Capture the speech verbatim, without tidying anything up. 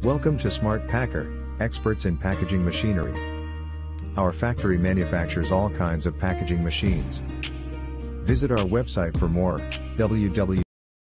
Welcome to Smart Packer, experts in packaging machinery. Our factory manufactures all kinds of packaging machines. Visit our website for more, w w w